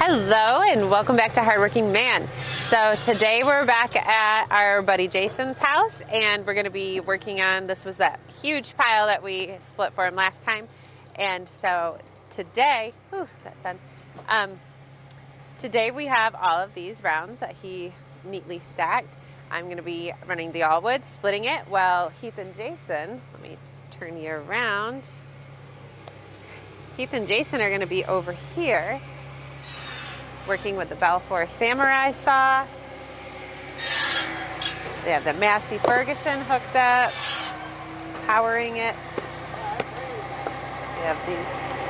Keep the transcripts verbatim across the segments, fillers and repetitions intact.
Hello and welcome back to Hardworking Man. So today we're back at our buddy Jason's house and we're going to be working on, this was that huge pile that we split for him last time. And so today, whew, that sun, um, today we have all of these rounds that he neatly stacked. I'm going to be running the all wood, splitting it, while Heath and Jason, let me turn you around. Heath and Jason are going to be over here working with the Balfour Samurai saw. They have the Massey Ferguson hooked up, powering it. We have these.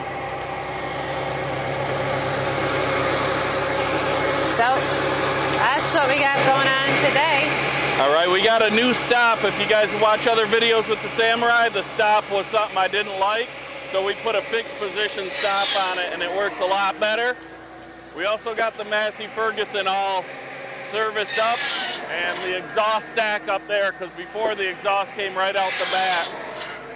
So that's what we got going on today. All right, we got a new stop. If you guys watch other videos with the Samurai, the stop was something I didn't like. So we put a fixed position stop on it and it works a lot better. We also got the Massey Ferguson all serviced up and the exhaust stack up there, because before the exhaust came right out the bat.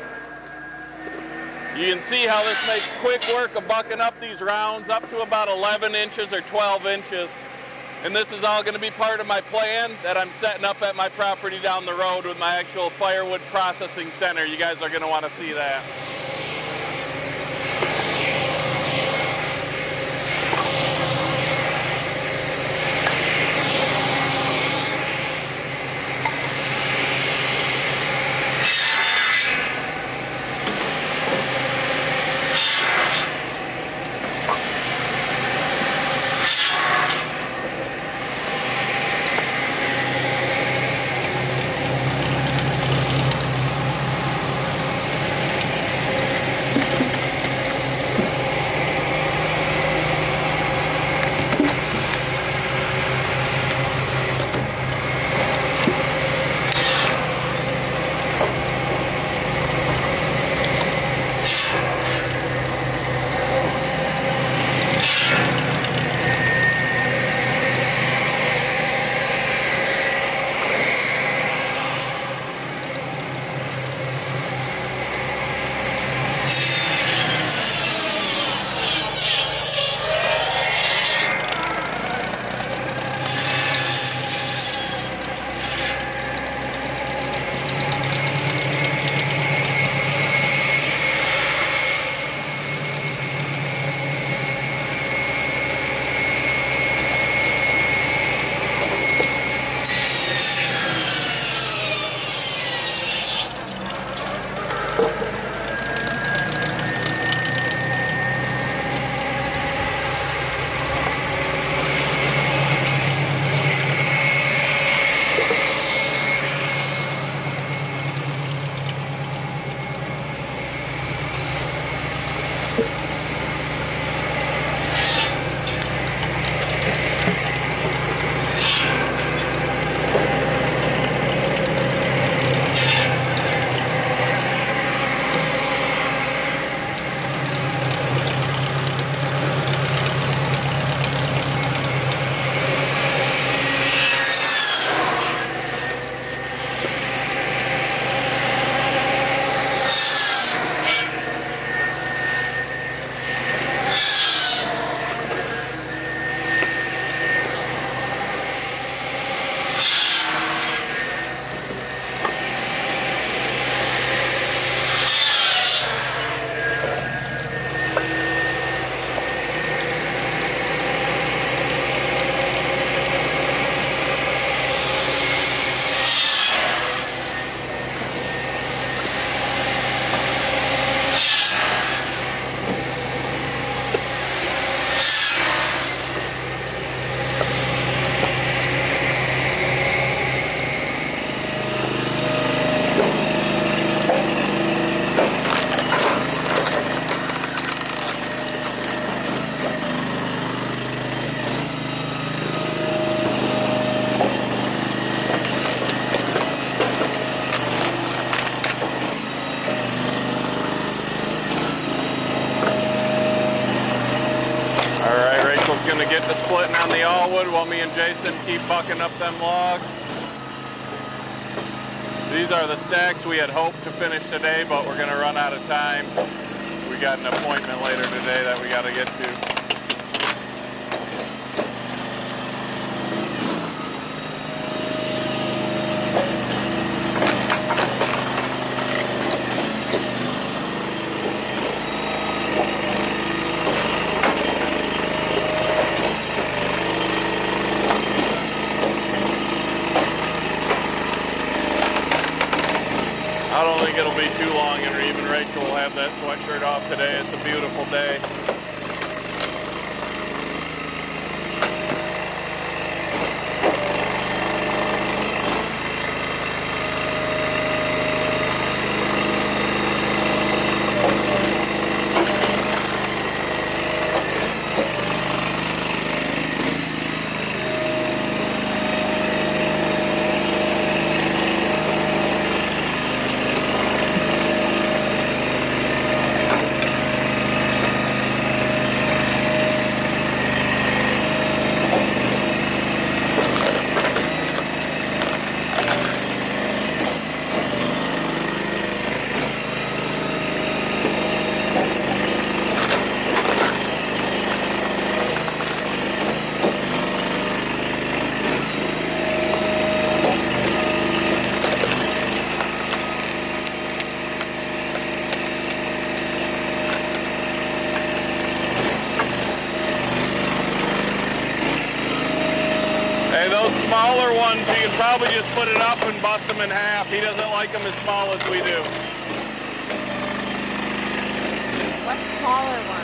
You can see how this makes quick work of bucking up these rounds up to about eleven inches or twelve inches. And this is all going to be part of my plan that I'm setting up at my property down the road with my actual firewood processing center. You guys are going to want to see that. Gonna get to splitting on the all wood while me and Jason keep bucking up them logs. These are the stacks we had hoped to finish today, but we're gonna run out of time. We got an appointment later today that we gotta get to. it'll be too long, and even Rachel will have that sweatshirt off today. It's a beautiful day. Smaller ones, you can probably just put it up and bust them in half. He doesn't like them as small as we do. What smaller ones?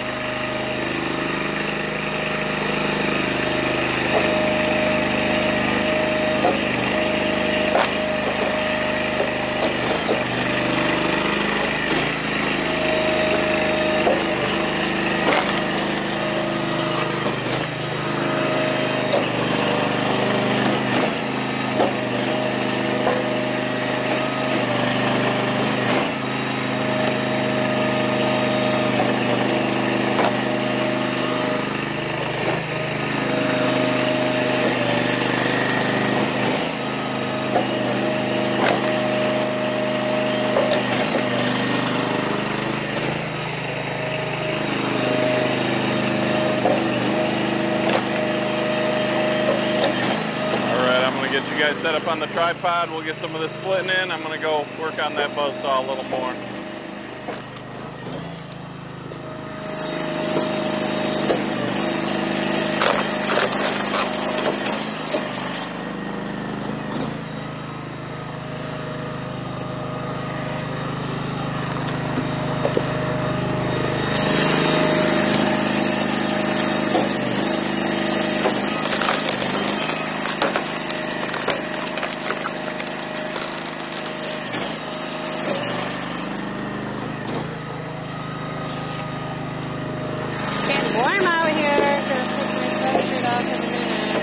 Get you guys set up on the tripod. We'll get some of this splitting in. I'm going to go work on that buzzsaw a little more. Warm out here. Gonna put my sweatshirt off in a minute.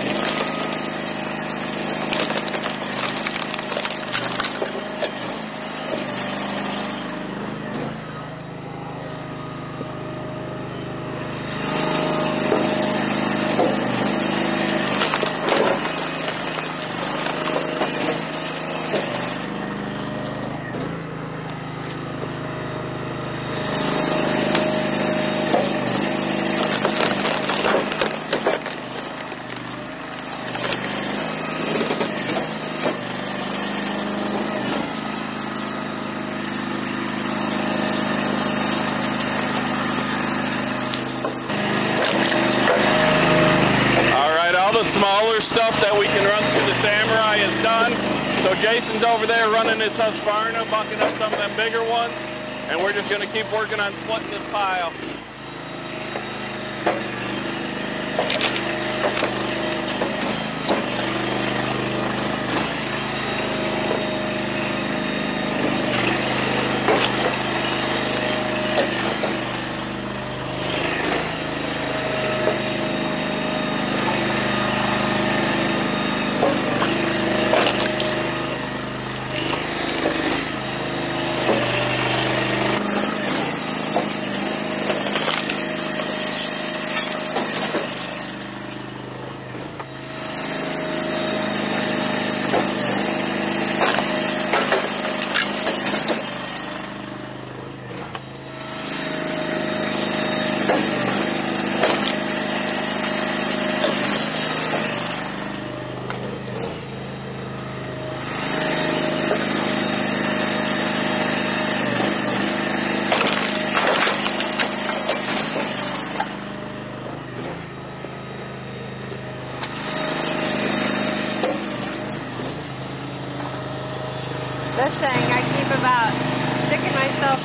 Smaller stuff that we can run through the Samurai is done. So Jason's over there running his Husqvarna, bucking up some of them bigger ones, and we're just going to keep working on splitting this pile.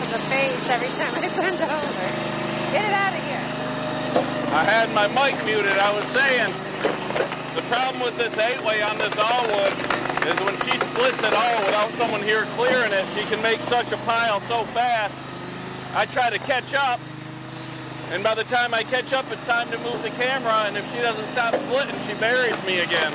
the face every time I bend over. Get it out of here. I had my mic muted. I was saying, the problem with this eight-way on this all wood is when she splits it all without someone here clearing it, she can make such a pile so fast. I try to catch up, and by the time I catch up, it's time to move the camera, and if she doesn't stop splitting, she buries me again.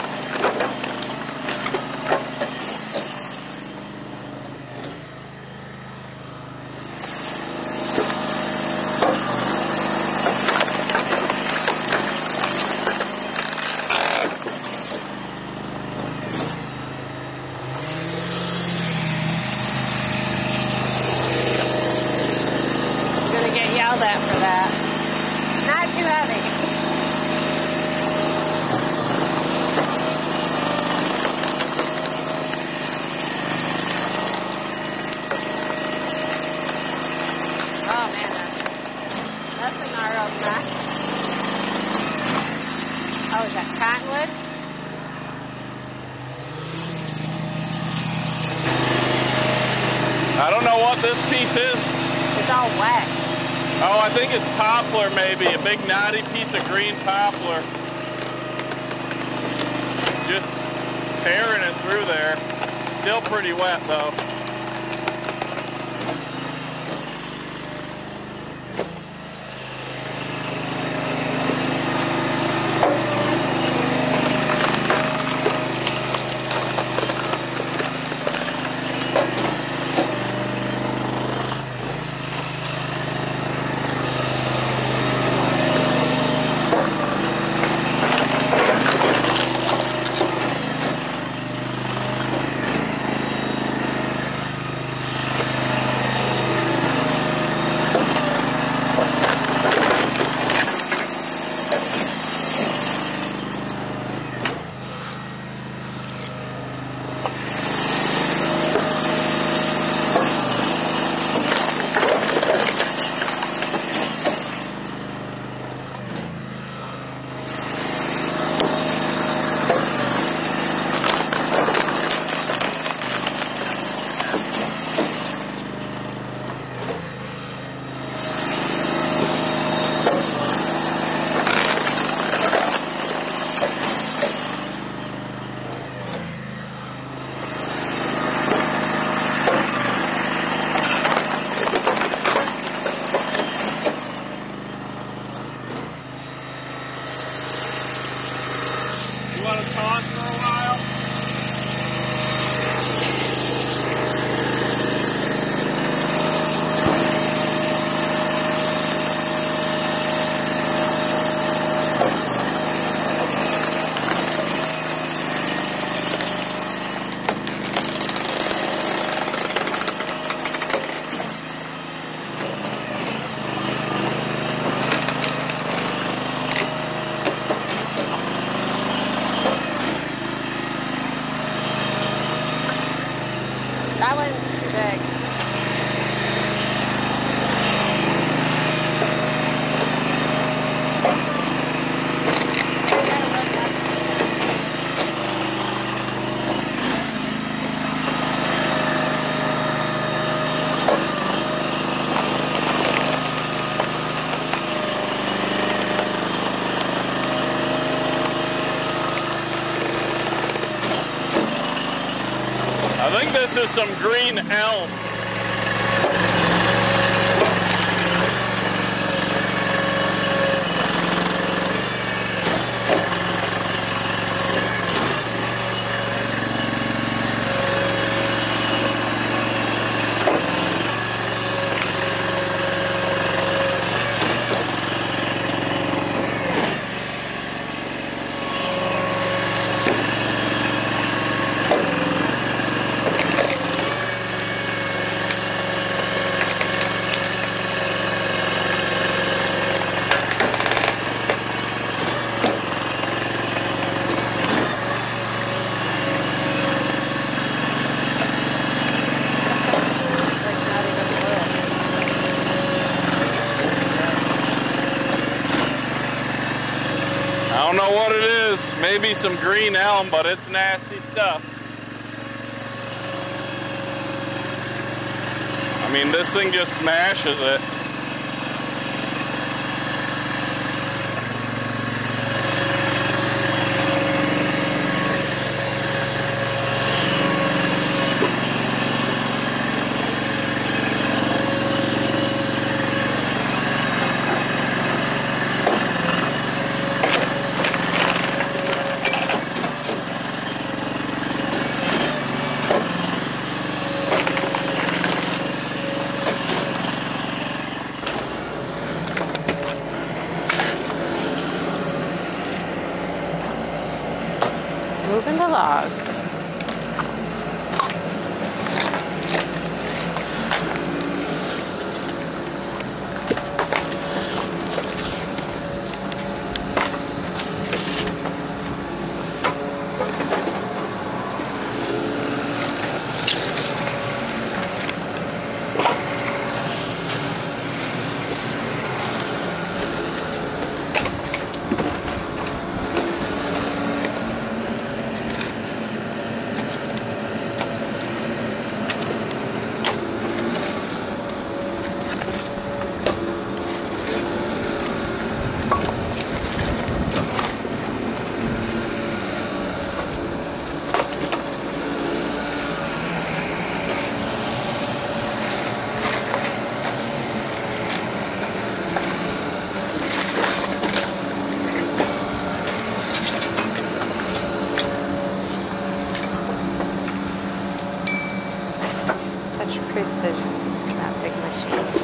That for that. Not too heavy. Oh man, that's, that's a gnarled mess. Oh, is that cottonwood? I don't know what this piece is. It's all wet. Oh, I think it's poplar maybe, a big knotty piece of green poplar. Just tearing it through there. Still pretty wet though. That one's too big. I think this is some green elm. I don't know what it is, maybe some green elm, but it's nasty stuff. I mean, this thing just smashes it. Moving the logs. Such precision, that big machine.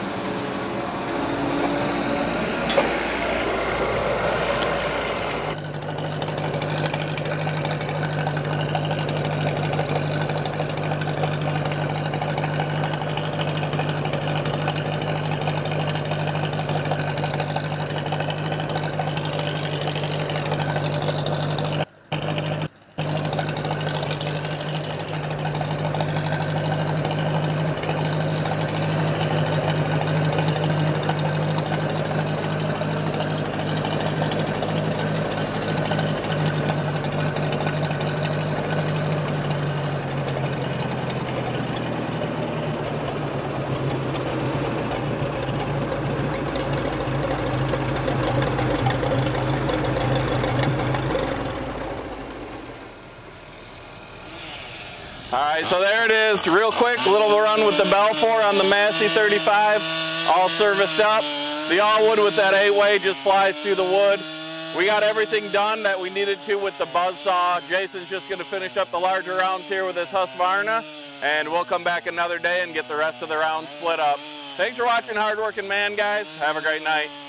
All right, so there it is, real quick, little run with the Belfour on the Massey thirty-five, all serviced up. The all-wood with that eight-way just flies through the wood. We got everything done that we needed to with the buzzsaw. Jason's just gonna finish up the larger rounds here with his Husqvarna, and we'll come back another day and get the rest of the rounds split up. Thanks for watching Hardworking Man, guys. Have a great night.